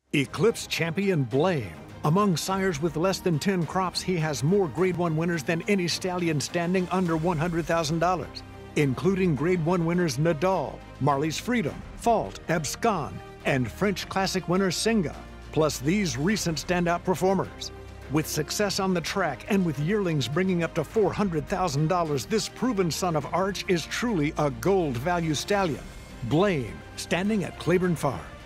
Eclipse champion Blame. Among sires with less than 10 crops, he has more Grade 1 winners than any stallion standing under $100,000, including Grade 1 winners Nadal, Marley's Freedom, Fault, Abscon, and French Classic winner Singa, plus these recent standout performers. With success on the track and with yearlings bringing up to $400,000, this proven son of Arch is truly a gold value stallion. Blame, standing at Claiborne Farm.